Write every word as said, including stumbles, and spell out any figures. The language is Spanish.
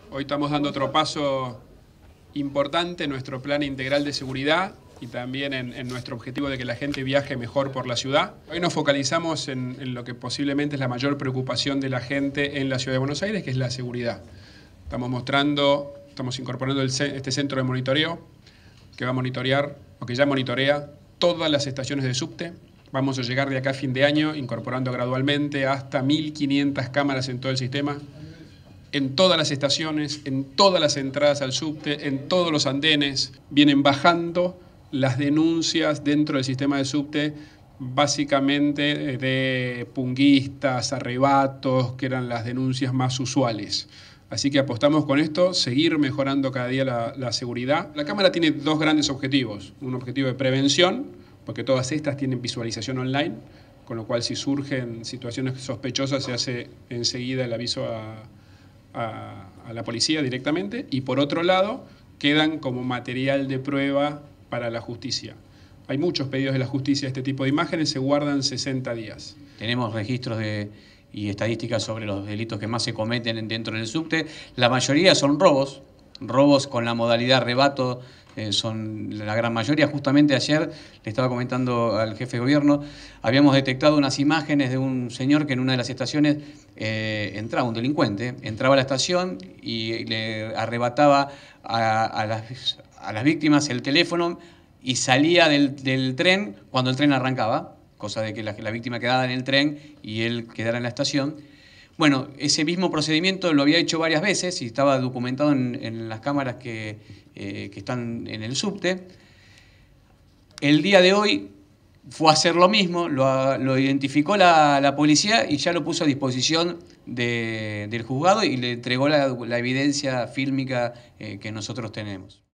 Hoy estamos dando otro paso importante en nuestro plan integral de seguridad y también en, en nuestro objetivo de que la gente viaje mejor por la ciudad. Hoy nos focalizamos en, en lo que posiblemente es la mayor preocupación de la gente en la ciudad de Buenos Aires, que es la seguridad. Estamos mostrando, estamos incorporando el, este centro de monitoreo que va a monitorear, o que ya monitorea, todas las estaciones de subte. Vamos a llegar de acá a fin de año incorporando gradualmente hasta mil quinientas cámaras en todo el sistema, en todas las estaciones, en todas las entradas al subte, en todos los andenes. Vienen bajando las denuncias dentro del sistema de subte, básicamente de punguistas, arrebatos, que eran las denuncias más usuales. Así que apostamos con esto, seguir mejorando cada día la, la seguridad. La cámara tiene dos grandes objetivos. Un objetivo de prevención, porque todas estas tienen visualización online, con lo cual si surgen situaciones sospechosas se hace enseguida el aviso a, a, a la policía directamente. Y por otro lado, quedan como material de prueba para la justicia. Hay muchos pedidos de la justicia de este tipo de imágenes, se guardan sesenta días. Tenemos registros de, y estadísticas sobre los delitos que más se cometen dentro del subte. La mayoría son robos, robos con la modalidad arrebato, eh, son la gran mayoría. Justamente ayer le estaba comentando al jefe de gobierno, habíamos detectado unas imágenes de un señor que en una de las estaciones eh, entraba, un delincuente, entraba a la estación y le arrebataba a, a, las, a las víctimas el teléfono y salía del, del tren cuando el tren arrancaba, cosa de que la, la víctima quedara en el tren y él quedara en la estación. Bueno, ese mismo procedimiento lo había hecho varias veces y estaba documentado en, en las cámaras que, eh, que están en el subte. El día de hoy fue a hacer lo mismo, lo, lo identificó la, la policía y ya lo puso a disposición de, del juzgado y le entregó la, la evidencia fílmica eh, que nosotros tenemos.